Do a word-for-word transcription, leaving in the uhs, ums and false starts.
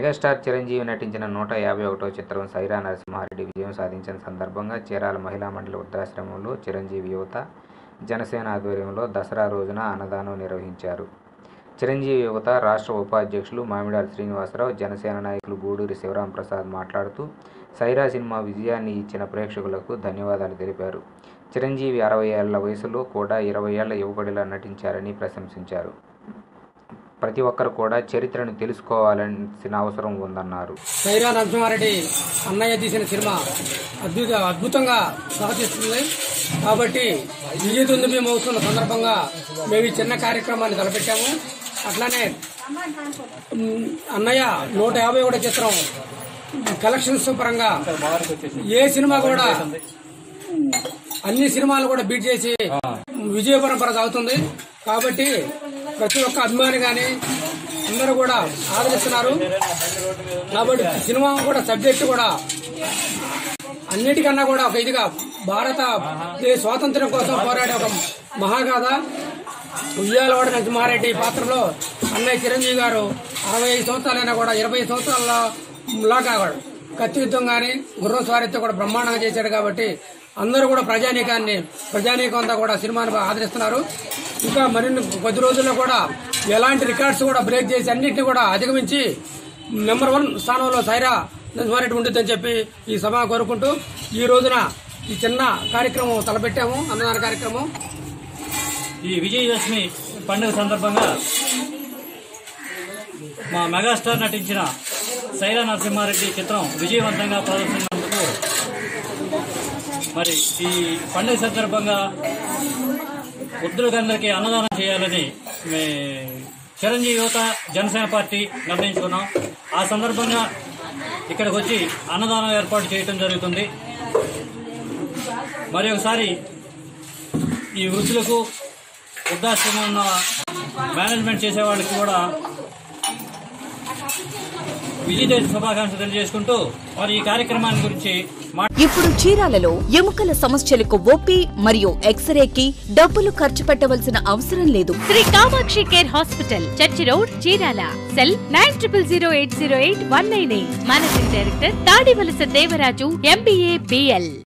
Megastar Chiranjeevi నటించిన నూట యాభై ఒకటో చిత్రం సైరా నరసింహారెడ్డి విజయం సాధించిన సందర్భంగా చీరాల మహిళా మండలి వృద్ధాశ్రమంలో చిరంజీవి యువత జనసేన ఆధ్వర్యంలో దసరా రోజున అన్నదానం నిర్వహించారు. చిరంజీవి యువత రాష్ట్ర ఉపాధ్యక్షులు మామిడాల శ్రీనివాసరావు, జనసేన నాయకులు గూడూరి శివరాంప్రసాద్ మాట్లాడుతూ సైరా సినిమా విజయాన్ని ఇచ్చిన ప్రేక్షకులకు ధన్యవాదాలు తెలిపారు. చిరంజీవి అరవై ఏళ్ల వయసులో కూడా ఇరవై ఏళ్ల యువకుడిలా నటించారని ప్రశంసించారు. ప్రతి ఒక్కరు కూడా చరిత్రను తెలుసుకోవాల్సిన అవసరం ఉందన్నారు. సైరా నరసింహారెడ్డి అన్నయ్య తీసిన సినిమా అద్భుత అద్భుతంగా సాధిస్తుంది కాబట్టి విజయదుందుభి మహోత్సవం సందర్భంగా మేము ఈ చిన్న కార్యక్రమాన్ని తలపెట్టాము. అట్లానే అన్నయ్య నూట యాభై ఒకటో చిత్రం కలెక్షన్స్ పరంగా ఏ సినిమా కూడా అన్ని సినిమాలు కూడా బీట్ చేసి విజయ పరంపర సాగుతుంది. కాబట్టి ప్రతి ఒక్క అభిమాని కానీ అందరూ కూడా ఆదరిస్తున్నారు. కాబట్టి సినిమా కూడా సబ్జెక్టు కూడా అన్నిటికన్నా కూడా ఒక ఇదిగా భారత స్వాతంత్ర్యం కోసం పోరాడే ఒక మహాగాథ. ఉయ్యాలవాడ నరసింహారెడ్డి పాత్రలో అన్నయ్య చిరంజీవి గారు అరవై ఐదు సంవత్సరాలైనా కూడా ఇరవై సంవత్సరాల లాగా కత్తి యుద్ధం కానీ గుర్రం స్వారీతో కూడా బ్రహ్మాండంగా చేశాడు. కాబట్టి అందరూ కూడా ప్రజానీకాన్ని ప్రజానీకం అంతా కూడా సినిమాను ఆదరిస్తున్నారు. ఇంకా మరిన్ని కొద్ది రోజుల్లో కూడా ఎలాంటి రికార్డ్స్ కూడా బ్రేక్ చేసి అన్నింటినీ కూడా అధిగమించి నెంబర్ వన్ స్థానంలో సైరా నరసింహారెడ్డి ఉంటుందని చెప్పి ఈ సభ కోరుకుంటూ ఈ రోజున ఈ చిన్న కార్యక్రమం తలపెట్టాము, అన్నదాన కార్యక్రమం. ఈ విజయదశమి పండుగ సందర్భంగా మా మెగాస్టార్ నటించిన సైరా నరసింహారెడ్డి చిత్రం విజయవంతంగా ప్రదర్శించినందుకు మరి ఈ పండుగ సందర్భంగా వృద్ధులందరికీ అన్నదానం చేయాలని చిరంజీవి యువత జనసేన పార్టీ నిర్ణయించుకున్నాం. ఆ సందర్భంగా ఇక్కడికి వచ్చి అన్నదానం ఏర్పాటు చేయడం జరుగుతుంది. మరి ఒకసారి ఈ వృద్ధులకు వృద్ధాశ్రమం ఉన్న మేనేజ్మెంట్ చేసే వాళ్ళకి కూడా విజయదశమి శుభాకాంక్షలు తెలియజేసుకుంటూ మరి ఈ కార్యక్రమాన్ని గురించి ఇప్పుడు చీరాలలో ఎముకల సమస్యలకు ఓపీ మరియు ఎక్స్రేకి డబ్బులు ఖర్చు పెట్టవలసిన అవసరం లేదు. Shri Kamakshi care hospital, church road, Chirala. Cell nine triple zero eight zero eight one nine eight. Managing director Tadivalasa Devaraju, MBA, BL.